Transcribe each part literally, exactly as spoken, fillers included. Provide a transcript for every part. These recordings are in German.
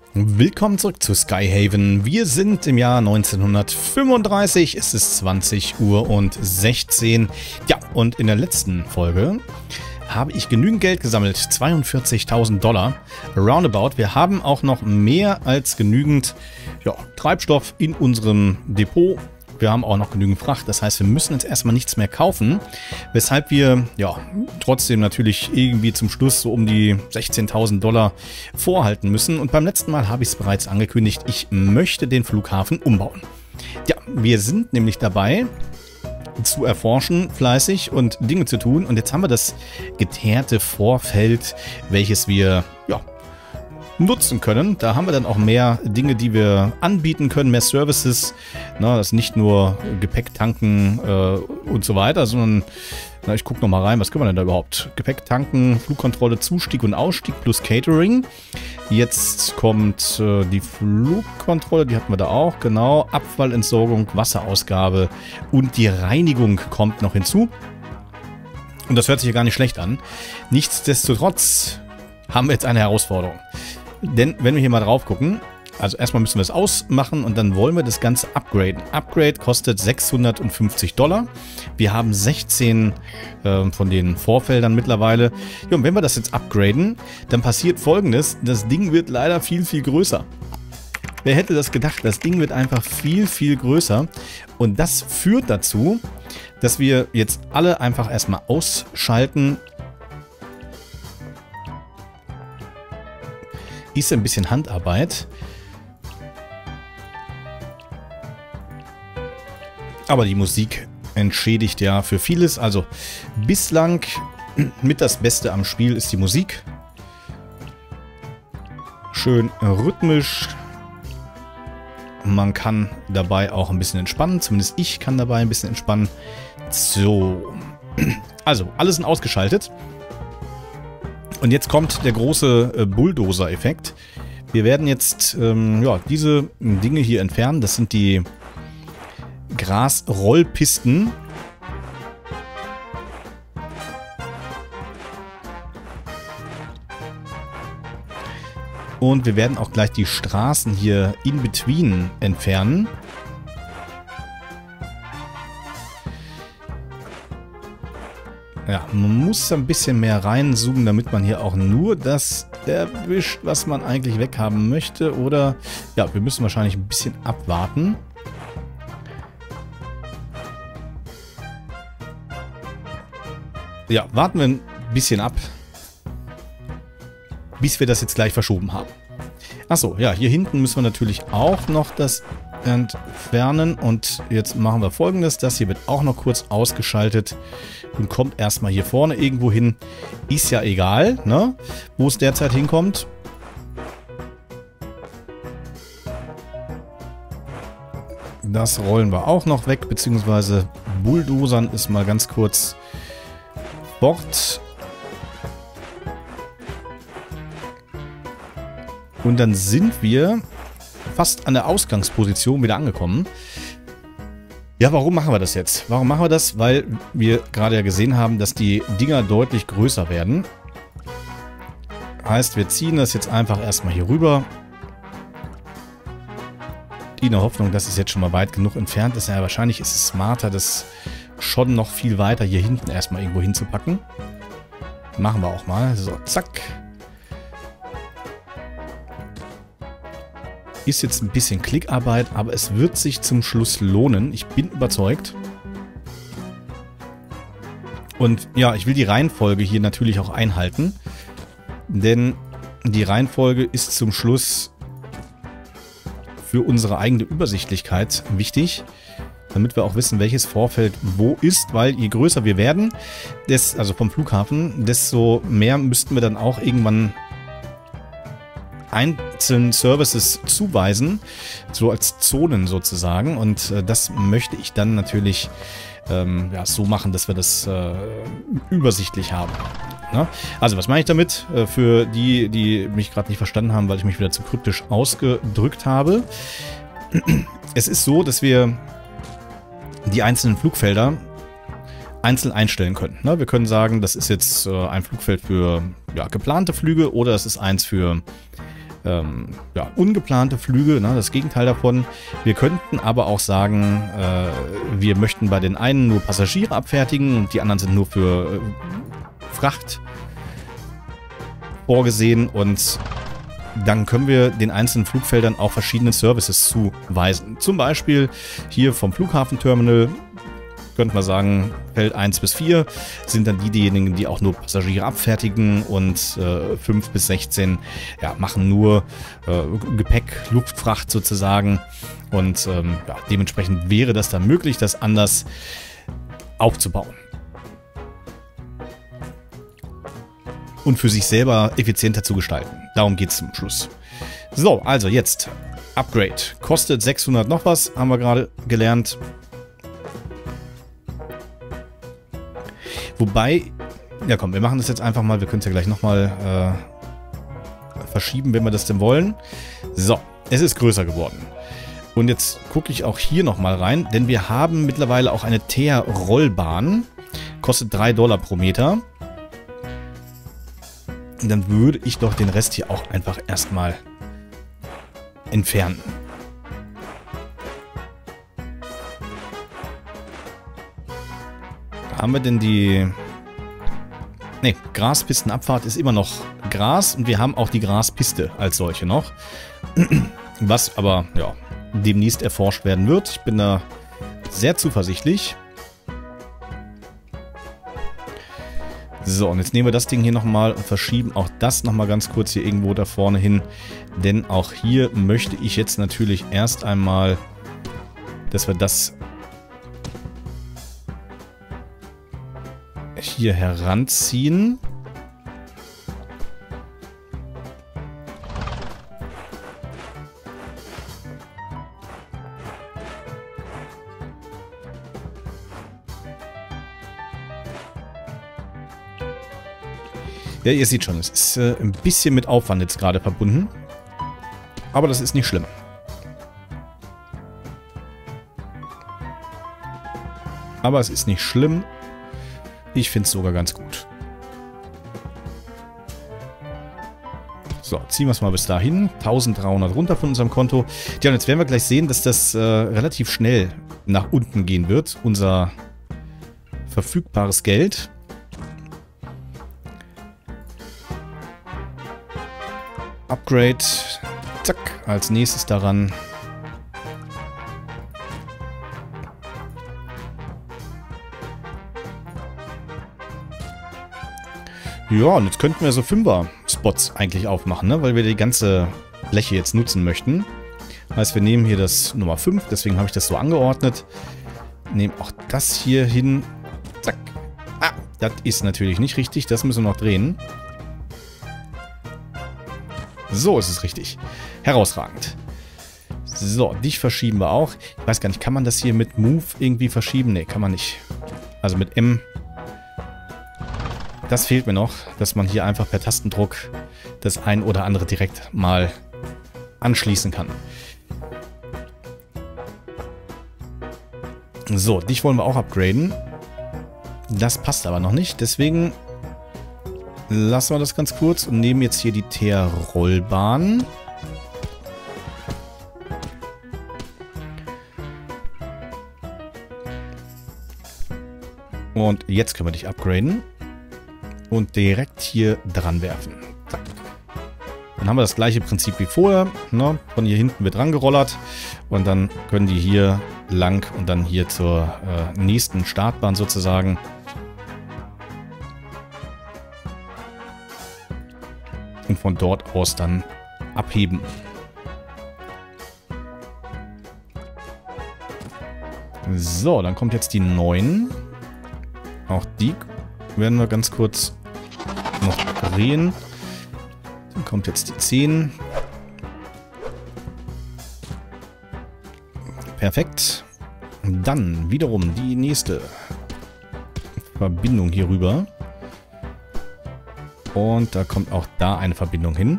Willkommen zurück zu Skyhaven. Wir sind im Jahr neunzehnhundertfünfunddreißig. Es ist zwanzig Uhr und sechzehn. Ja, und in der letzten Folge habe ich genügend Geld gesammelt. zweiundvierzigtausend Dollar. Roundabout. Wir haben auch noch mehr als genügend ja, Treibstoff in unserem Depot. Wir haben auch noch genügend Fracht. Das heißt, wir müssen jetzt erstmal nichts mehr kaufen. Weshalb wir ja trotzdem natürlich irgendwie zum Schluss so um die sechzehntausend Dollar vorhalten müssen. Und beim letzten Mal habe ich es bereits angekündigt. Ich möchte den Flughafen umbauen. Ja, wir sind nämlich dabei zu erforschen, fleißig und Dinge zu tun. Und jetzt haben wir das geteerte Vorfeld, welches wir ja nutzen können. Da haben wir dann auch mehr Dinge, die wir anbieten können, mehr Services. Na, das ist nicht nur Gepäck tanken äh, und so weiter, sondern na, ich gucke nochmal rein, was können wir denn da überhaupt? Gepäck tanken, Flugkontrolle, Zustieg und Ausstieg plus Catering. Jetzt kommt äh, die Flugkontrolle, die hatten wir da auch, genau. Abfallentsorgung, Wasserausgabe und die Reinigung kommt noch hinzu. Und das hört sich ja gar nicht schlecht an. Nichtsdestotrotz haben wir jetzt eine Herausforderung. Denn wenn wir hier mal drauf gucken, also erstmal müssen wir es ausmachen und dann wollen wir das Ganze upgraden. Upgrade kostet sechshundertfünfzig Dollar. Wir haben sechzehn äh, von den Vorfeldern mittlerweile. Ja, und wenn wir das jetzt upgraden, dann passiert Folgendes. Das Ding wird leider viel, viel größer. Wer hätte das gedacht? Das Ding wird einfach viel, viel größer. Und das führt dazu, dass wir jetzt alle einfach erstmal ausschalten. Ist ein bisschen Handarbeit. Aber die Musik entschädigt ja für vieles. Also bislang mit das Beste am Spiel ist die Musik. Schön rhythmisch. Man kann dabei auch ein bisschen entspannen. Zumindest ich kann dabei ein bisschen entspannen. So. Also, alles sind ausgeschaltet. Und jetzt kommt der große äh, Bulldozer-Effekt. Wir werden jetzt ähm, ja, diese Dinge hier entfernen. Das sind die Grasrollpisten. Und wir werden auch gleich die Straßen hier in between entfernen. Ja, man muss ein bisschen mehr reinzoomen, damit man hier auch nur das erwischt, was man eigentlich weghaben möchte. Oder, ja, wir müssen wahrscheinlich ein bisschen abwarten. Ja, warten wir ein bisschen ab, bis wir das jetzt gleich verschoben haben. Achso, ja, hier hinten müssen wir natürlich auch noch das entfernen. Und jetzt machen wir Folgendes. Das hier wird auch noch kurz ausgeschaltet und kommt erstmal hier vorne irgendwo hin. Ist ja egal, ne, wo es derzeit hinkommt. Das rollen wir auch noch weg, beziehungsweise bulldozern ist mal ganz kurz fort. Und dann sind wir fast an der Ausgangsposition wieder angekommen. Ja, warum machen wir das jetzt? Warum machen wir das? Weil wir gerade ja gesehen haben, dass die Dinger deutlich größer werden. Heißt, wir ziehen das jetzt einfach erstmal hier rüber. In der Hoffnung, dass es jetzt schon mal weit genug entfernt ist. Ja, wahrscheinlich ist es smarter, das schon noch viel weiter hier hinten erstmal irgendwo hinzupacken. Machen wir auch mal. So, zack. Ist jetzt ein bisschen Klickarbeit, aber es wird sich zum Schluss lohnen. Ich bin überzeugt. Und ja, ich will die Reihenfolge hier natürlich auch einhalten. Denn die Reihenfolge ist zum Schluss für unsere eigene Übersichtlichkeit wichtig. Damit wir auch wissen, welches Vorfeld wo ist. Weil je größer wir werden, des, also vom Flughafen, desto mehr müssten wir dann auch irgendwann einzelnen Services zuweisen, so als Zonen sozusagen. Und äh, das möchte ich dann natürlich ähm, ja, so machen, dass wir das äh, übersichtlich haben. Ne? Also was meine ich damit? Äh, für die, die mich gerade nicht verstanden haben, weil ich mich wieder zu kryptisch ausgedrückt habe. Es ist so, dass wir die einzelnen Flugfelder einzeln einstellen können. Ne? Wir können sagen, das ist jetzt äh, ein Flugfeld für ja, geplante Flüge oder es ist eins für ähm, ja, ungeplante Flüge, ne, das Gegenteil davon. Wir könnten aber auch sagen, äh, wir möchten bei den einen nur Passagiere abfertigen und die anderen sind nur für äh, Fracht vorgesehen und dann können wir den einzelnen Flugfeldern auch verschiedene Services zuweisen. Zum Beispiel hier vom Flughafenterminal könnte man sagen, Feld eins bis vier sind dann die, diejenigen, die auch nur Passagiere abfertigen und äh, fünf bis sechzehn ja, machen nur äh, Gepäck, Luftfracht sozusagen und ähm, ja, dementsprechend wäre das dann möglich, das anders aufzubauen. Und für sich selber effizienter zu gestalten. Darum geht es zum Schluss. So, also jetzt Upgrade. Kostet sechshundert noch was, haben wir gerade gelernt. Wobei, ja komm, wir machen das jetzt einfach mal. Wir können es ja gleich nochmal äh, verschieben, wenn wir das denn wollen. So, es ist größer geworden. Und jetzt gucke ich auch hier nochmal rein, denn wir haben mittlerweile auch eine Teer-Rollbahn. Kostet drei Dollar pro Meter. Dann würde ich doch den Rest hier auch einfach erstmal entfernen. Haben wir denn die... Ne, Graspistenabfahrt ist immer noch Gras und wir haben auch die Graspiste als solche noch. Was aber, ja, demnächst erforscht werden wird. Ich bin da sehr zuversichtlich. So, und jetzt nehmen wir das Ding hier nochmal und verschieben auch das nochmal ganz kurz hier irgendwo da vorne hin. Denn auch hier möchte ich jetzt natürlich erst einmal, dass wir das hier heranziehen. Ja, ihr seht schon, es ist äh, ein bisschen mit Aufwand jetzt gerade verbunden. Aber das ist nicht schlimm. Aber es ist nicht schlimm. Ich finde es sogar ganz gut. So, ziehen wir es mal bis dahin. eintausenddreihundert runter von unserem Konto. Ja, und jetzt werden wir gleich sehen, dass das äh, relativ schnell nach unten gehen wird. Unser verfügbares Geld. Upgrade. Zack. Als nächstes daran. Ja, und jetzt könnten wir so Fünfer-Spots eigentlich aufmachen, ne? Weil wir die ganze Fläche jetzt nutzen möchten. Heißt, wir nehmen hier das Nummer fünf, deswegen habe ich das so angeordnet. Nehmen auch das hier hin. Zack. Ah, das ist natürlich nicht richtig, das müssen wir noch drehen. So ist es richtig. Herausragend. So, dich verschieben wir auch. Ich weiß gar nicht, kann man das hier mit Move irgendwie verschieben? Ne, kann man nicht. Also mit M. Das fehlt mir noch, dass man hier einfach per Tastendruck das ein oder andere direkt mal anschließen kann. So, dich wollen wir auch upgraden. Das passt aber noch nicht, deswegen lassen wir das ganz kurz und nehmen jetzt hier die Teer-Rollbahn. Und jetzt können wir dich upgraden. Und direkt hier dran werfen. Zack. Dann haben wir das gleiche Prinzip wie vorher. Ne? Von hier hinten wird rangerollert. Und dann können die hier lang und dann hier zur äh, nächsten Startbahn sozusagen. Und von dort aus dann abheben. So, dann kommt jetzt die neun. Auch die werden wir ganz kurz noch drehen. Dann kommt jetzt die zehn. Perfekt. Dann wiederum die nächste Verbindung hier rüber. Und da kommt auch da eine Verbindung hin.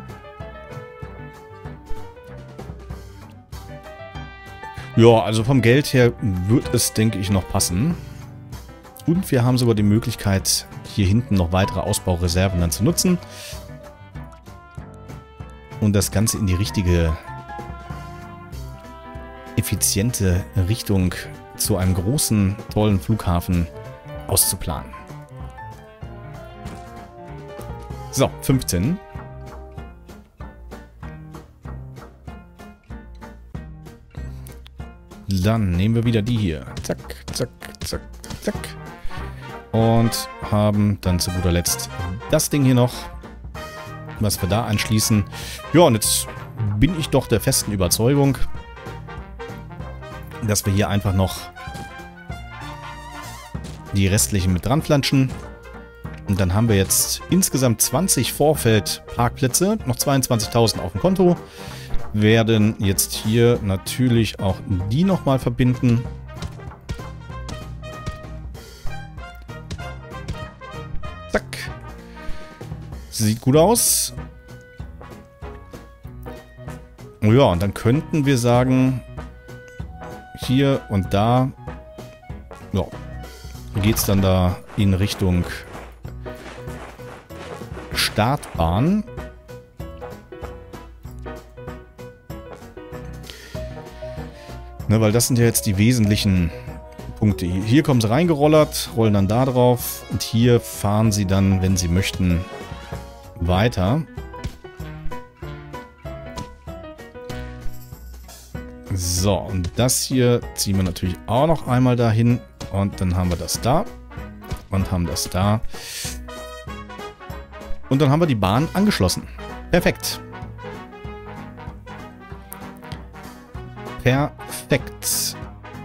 Ja, also vom Geld her wird es, denke ich, noch passen. Und wir haben sogar die Möglichkeit, hier hinten noch weitere Ausbaureserven dann zu nutzen. und das Ganze in die richtige, effiziente Richtung zu einem großen, tollen Flughafen auszuplanen. So, fünfzehn. Dann nehmen wir wieder die hier. Zack, zack, zack, zack. Und haben dann zu guter Letzt das Ding hier noch, was wir da anschließen. Ja, und jetzt bin ich doch der festen Überzeugung, dass wir hier einfach noch die restlichen mit dran flanschen. Und dann haben wir jetzt insgesamt zwanzig Vorfeldparkplätze, noch zweiundzwanzigtausend auf dem Konto. Werden jetzt hier natürlich auch die nochmal verbinden. Zack. Sieht gut aus. Ja, und dann könnten wir sagen, hier und da, ja, geht es dann da in Richtung Startbahn. Ne, weil das sind ja jetzt die wesentlichen Punkte. Hier kommen sie reingerollert, rollen dann da drauf und hier fahren sie dann, wenn sie möchten, weiter. So, und das hier ziehen wir natürlich auch noch einmal dahin und dann haben wir das da und haben das da. Und dann haben wir die Bahn angeschlossen. Perfekt. Perfekt.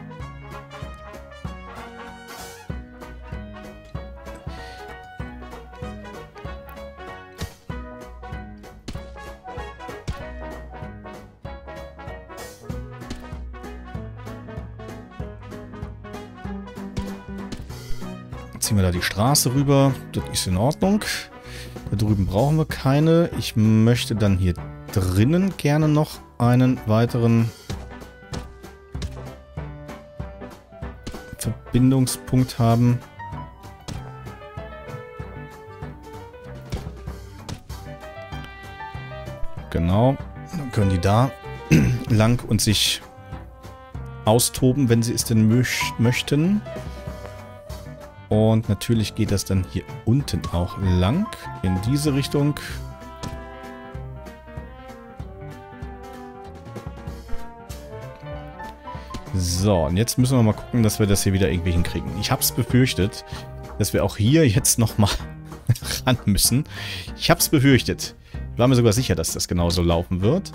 Ziehen wir da die Straße rüber. Das ist in Ordnung. Da drüben brauchen wir keine. Ich möchte dann hier drinnen gerne noch einen weiteren Verbindungspunkt haben. Genau. Dann können die da lang und sich austoben, wenn sie es denn möch- möchten. Und natürlich geht das dann hier unten auch lang, in diese Richtung. So, und jetzt müssen wir mal gucken, dass wir das hier wieder irgendwie hinkriegen. Ich habe es befürchtet, dass wir auch hier jetzt nochmal ran müssen. Ich habe es befürchtet. Ich war mir sogar sicher, dass das genauso laufen wird.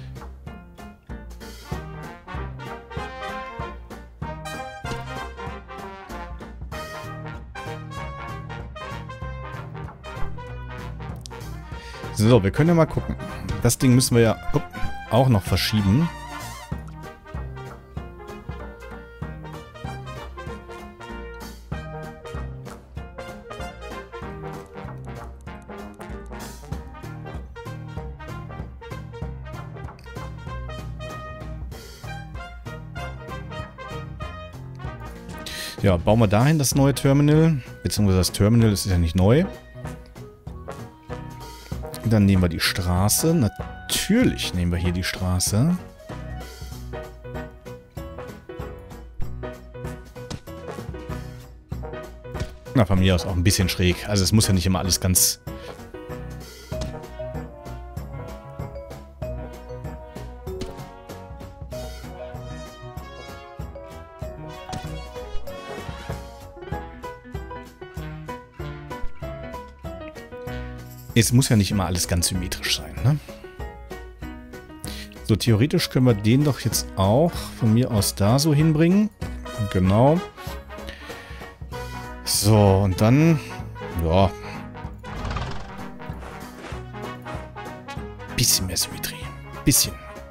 So, wir können ja mal gucken. Das Ding müssen wir ja auch noch verschieben. Ja, bauen wir dahin das neue Terminal. Beziehungsweise das Terminal, das ist ja nicht neu. Dann nehmen wir die Straße. Natürlich nehmen wir hier die Straße. Na, von mir aus auch ein bisschen schräg. Also es muss ja nicht immer alles ganz... Es muss ja nicht immer alles ganz symmetrisch sein, ne? So, theoretisch können wir den doch jetzt auch von mir aus da so hinbringen. Genau. So, und dann... Ja. Bisschen mehr Symmetrie. Bisschen.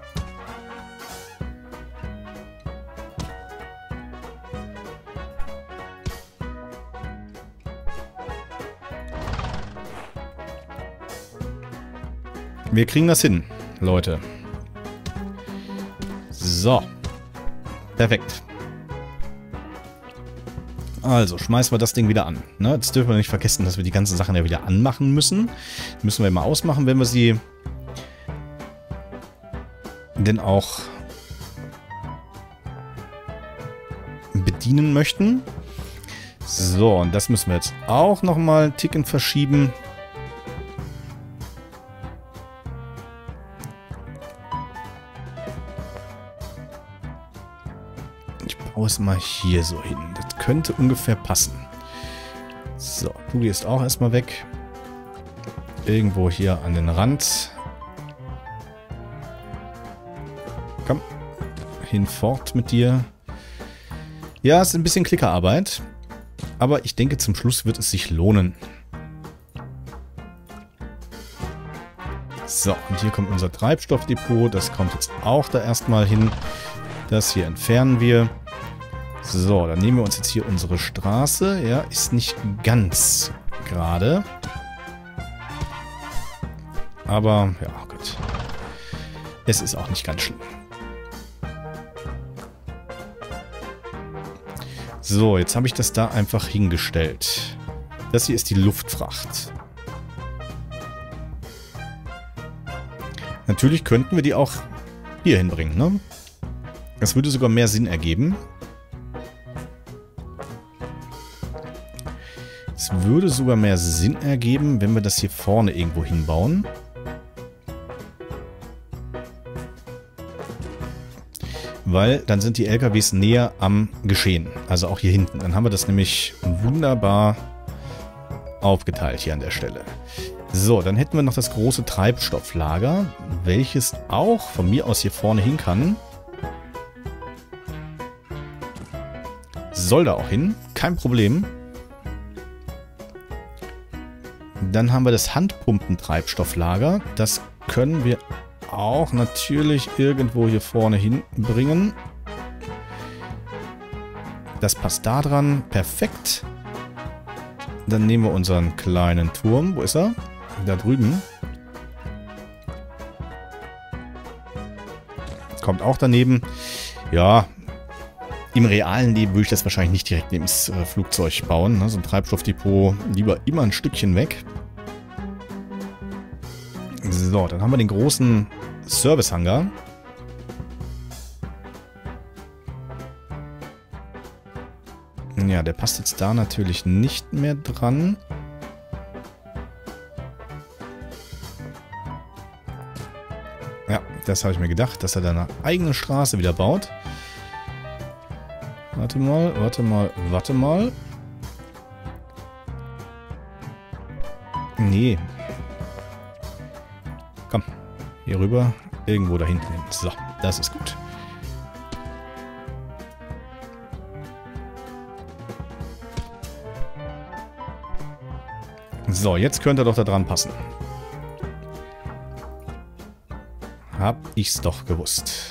Wir kriegen das hin, Leute. So. Perfekt. Also, schmeißen wir das Ding wieder an. Ne? Jetzt dürfen wir nicht vergessen, dass wir die ganzen Sachen ja wieder anmachen müssen. Die müssen wir immer ausmachen, wenn wir sie denn auch bedienen möchten. So, und das müssen wir jetzt auch nochmal einen Ticken verschieben. Ich baue es mal hier so hin. Das könnte ungefähr passen. So, du gehst auch erstmal weg. Irgendwo hier an den Rand. Komm, hinfort mit dir. Ja, es ist ein bisschen Klickerarbeit. Aber ich denke, zum Schluss wird es sich lohnen. So, und hier kommt unser Treibstoffdepot. Das kommt jetzt auch da erstmal hin. Das hier entfernen wir. So, dann nehmen wir uns jetzt hier unsere Straße. Ja, ist nicht ganz gerade. Aber, ja, oh Gott. Es ist auch nicht ganz schlimm. So, jetzt habe ich das da einfach hingestellt. Das hier ist die Luftfracht. Natürlich könnten wir die auch hier hinbringen, ne? Das würde sogar mehr Sinn ergeben. Es würde sogar mehr Sinn ergeben, wenn wir das hier vorne irgendwo hinbauen. Weil dann sind die L K Ws näher am Geschehen. Also auch hier hinten. Dann haben wir das nämlich wunderbar aufgeteilt hier an der Stelle. So, dann hätten wir noch das große Treibstofflager, welches auch von mir aus hier vorne hin kann. Soll da auch hin. Kein Problem. Dann haben wir das Handpumpentreibstofflager. Das können wir auch natürlich irgendwo hier vorne hinbringen. Das passt da dran. Perfekt. Dann nehmen wir unseren kleinen Turm. Wo ist er? Da drüben. Kommt auch daneben. Ja, im realen Leben würde ich das wahrscheinlich nicht direkt neben das äh, Flugzeug bauen. Ne? So ein Treibstoffdepot lieber immer ein Stückchen weg. So, dann haben wir den großen Servicehangar. Ja, der passt jetzt da natürlich nicht mehr dran. Ja, das habe ich mir gedacht, dass er da eine eigene Straße wieder baut. Warte mal, warte mal, warte mal. Nee. Komm, hier rüber. Irgendwo da hinten hin. So, das ist gut. So, jetzt könnte er doch da dran passen. Hab ich's doch gewusst.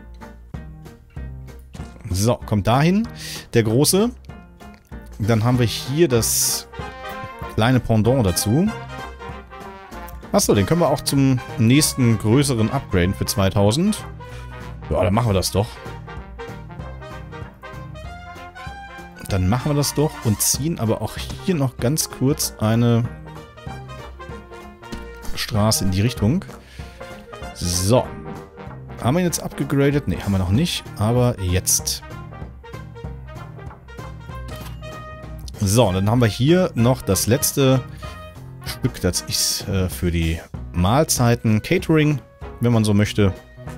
So, kommt dahin. Der große. Dann haben wir hier das kleine Pendant dazu. Achso, den können wir auch zum nächsten größeren upgraden für zweitausend. Ja, dann machen wir das doch. Dann machen wir das doch und ziehen aber auch hier noch ganz kurz eine Straße in die Richtung. So. Haben wir ihn jetzt abgegradet? Ne, haben wir noch nicht. Aber jetzt. So, und dann haben wir hier noch das letzte Stück. Das ist äh, für die Mahlzeiten Catering, wenn man so möchte.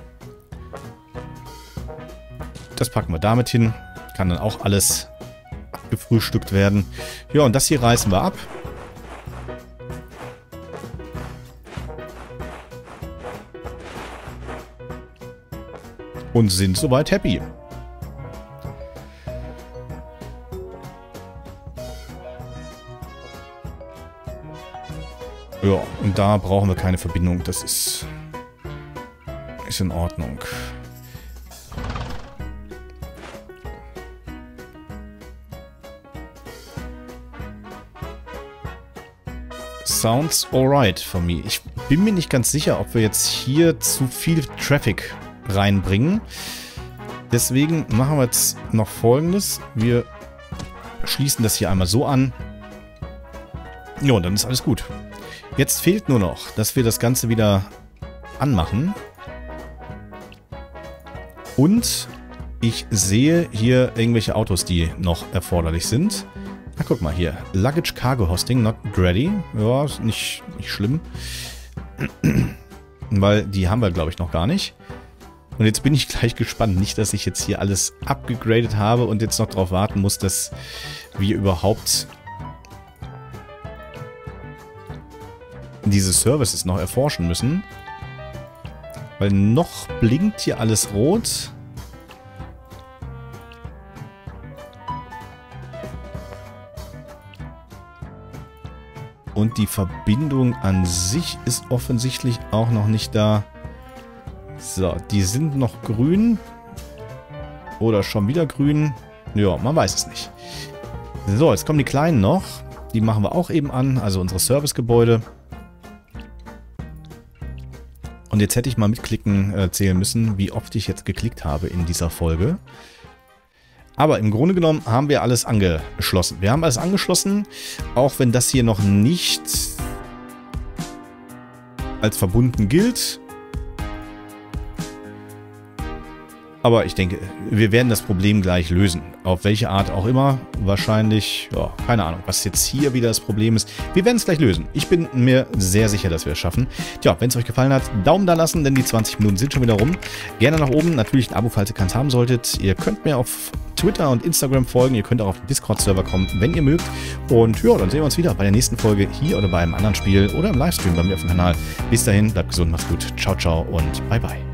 Das packen wir damit hin. Kann dann auch alles abgefrühstückt werden. Ja, und das hier reißen wir ab. Und sind soweit happy. Ja, und da brauchen wir keine Verbindung. Das ist, ist in Ordnung. Sounds alright for me. Ich bin mir nicht ganz sicher, ob wir jetzt hier zu viel Traffic reinbringen. Deswegen machen wir jetzt noch Folgendes. Wir schließen das hier einmal so an. Ja, und dann ist alles gut. Jetzt fehlt nur noch, dass wir das Ganze wieder anmachen. Und ich sehe hier irgendwelche Autos, die noch erforderlich sind. Na, guck mal hier. Luggage Cargo Hosting not ready. Ja, ist nicht, nicht schlimm. Weil die haben wir, glaube ich, noch gar nicht. Und jetzt bin ich gleich gespannt. Nicht, dass ich jetzt hier alles abgegradet habe und jetzt noch darauf warten muss, dass wir überhaupt diese Services noch erforschen müssen. Weil noch blinkt hier alles rot. Und die Verbindung an sich ist offensichtlich auch noch nicht da. So, die sind noch grün. Oder schon wieder grün. Ja, man weiß es nicht. So, jetzt kommen die kleinen noch. Die machen wir auch eben an. Also unsere Servicegebäude. Und jetzt hätte ich mal mitklicken äh, zählen müssen, wie oft ich jetzt geklickt habe in dieser Folge. Aber im Grunde genommen haben wir alles angeschlossen. Wir haben alles angeschlossen, auch wenn das hier noch nicht als verbunden gilt. Aber ich denke, wir werden das Problem gleich lösen. Auf welche Art auch immer. Wahrscheinlich, ja, keine Ahnung, was jetzt hier wieder das Problem ist. Wir werden es gleich lösen. Ich bin mir sehr sicher, dass wir es schaffen. Tja, wenn es euch gefallen hat, Daumen da lassen, denn die zwanzig Minuten sind schon wieder rum. Gerne nach oben, natürlich ein Abo, falls ihr keins haben solltet. Ihr könnt mir auf Twitter und Instagram folgen. Ihr könnt auch auf den Discord-Server kommen, wenn ihr mögt. Und ja, dann sehen wir uns wieder bei der nächsten Folge hier oder bei einem anderen Spiel oder im Livestream bei mir auf dem Kanal. Bis dahin, bleibt gesund, macht's gut. Ciao, ciao und bye, bye.